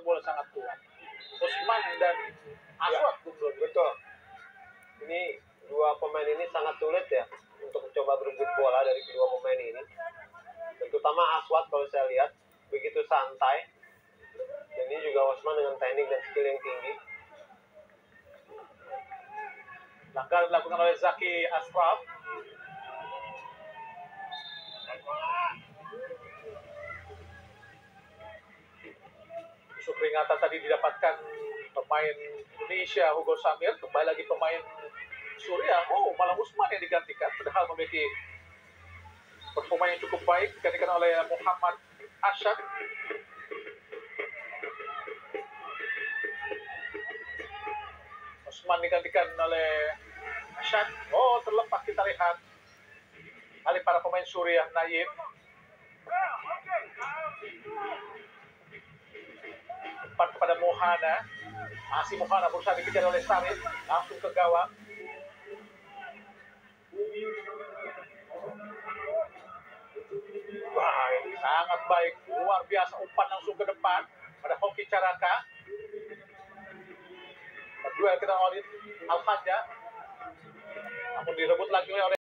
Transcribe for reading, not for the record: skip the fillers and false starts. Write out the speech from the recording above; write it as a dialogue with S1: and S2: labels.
S1: kekuatan bola sangat kuat. Usman dan Aswad,
S2: betul. Ini dua pemain ini sangat sulit ya untuk mencoba berebut bola dari kedua pemain ini. Dan terutama Aswad kalau saya lihat begitu santai. Dan ini juga Osman dengan teknik dan skill yang tinggi.
S1: Langkah dilakukan oleh Zaki Ashraf. Musuh peringatan tadi didapatkan pemain Indonesia Hugo Samir. Kembali lagi pemain Suriah. Oh, malah Usman yang digantikan. Padahal memiliki performa yang cukup baik digantikan oleh Muhammad Asyad. Usman digantikan oleh Asyad. Oh, terlepas kita lihat alih para pemain Suriah. Naib umpan kepada Mohana. Masih Mohana berusaha dikejar oleh Sarif. Langsung ke gawang. Wah, ini sangat baik. Luar biasa umpan langsung ke depan pada Hoki Caraka. Berduel kita oleh Al-Hadja. Namun direbut lagi oleh